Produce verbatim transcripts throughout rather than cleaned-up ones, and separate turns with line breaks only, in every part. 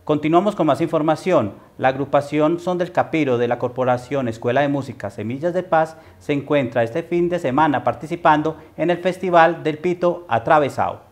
Continuamos con más información. La agrupación Son del Capiro de la Corporación Escuela de Música Semillas de Paz se encuentra este fin de semana participando en el Festival del Pito Atravesado.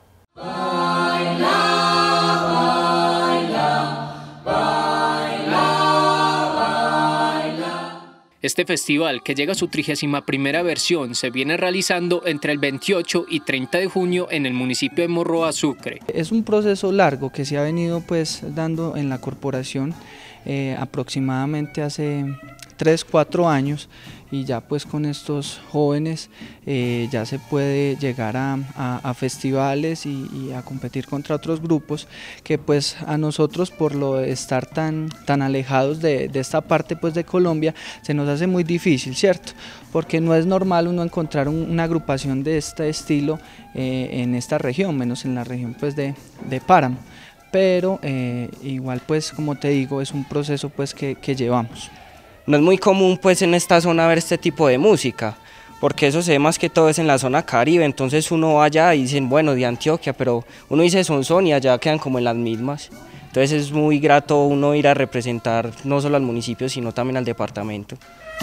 Este festival, que llega a su trigésima primera versión, se viene realizando entre el veintiocho y treinta de junio en el municipio de Morroa, Sucre.
Es un proceso largo que se ha venido pues dando en la corporación eh, aproximadamente hace tres, cuatro años, y ya pues con estos jóvenes eh, ya se puede llegar a, a, a festivales y, y a competir contra otros grupos que pues a nosotros, por lo de estar tan, tan alejados de, de esta parte pues de Colombia, se nos hace muy difícil, ¿cierto? Porque no es normal uno encontrar un, una agrupación de este estilo eh, en esta región, menos en la región pues de, de Páramo, pero eh, igual pues como te digo es un proceso pues que, que llevamos.
No es muy común pues en esta zona ver este tipo de música, porque eso se ve más que todo es en la zona Caribe, entonces uno va allá y dicen, bueno, de Antioquia, pero uno dice son son y allá quedan como en las mismas. Entonces es muy grato uno ir a representar no solo al municipio, sino también al departamento.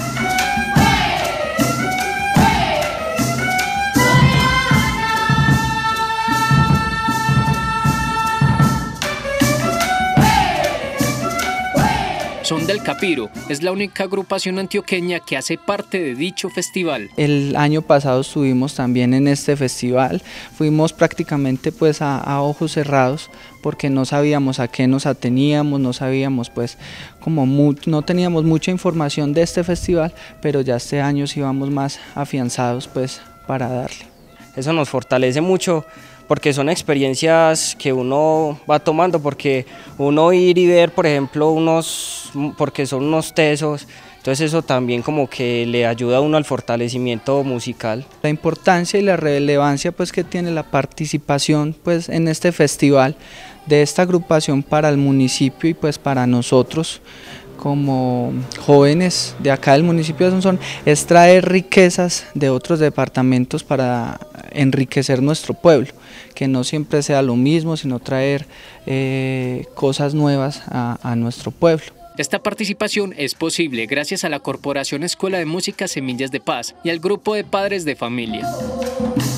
Son del Capiro es la única agrupación antioqueña que hace parte de dicho festival.
El año pasado estuvimos también en este festival, fuimos prácticamente pues a, a ojos cerrados porque no sabíamos a qué nos ateníamos, no sabíamos pues como mu no teníamos mucha información de este festival, pero ya este año sí vamos más afianzados pues para darle.
Eso nos fortalece mucho, porque son experiencias que uno va tomando, porque uno ir y ver, por ejemplo, unos, porque son unos tesos, entonces eso también como que le ayuda a uno al fortalecimiento musical.
La importancia y la relevancia pues que tiene la participación pues en este festival de esta agrupación para el municipio y pues para nosotros como jóvenes de acá del municipio de Sonsón es traer riquezas de otros departamentos para enriquecer nuestro pueblo, que no siempre sea lo mismo, sino traer eh, cosas nuevas a, a nuestro pueblo.
Esta participación es posible gracias a la Corporación Escuela de Música Semillas de Paz y al Grupo de Padres de Familia.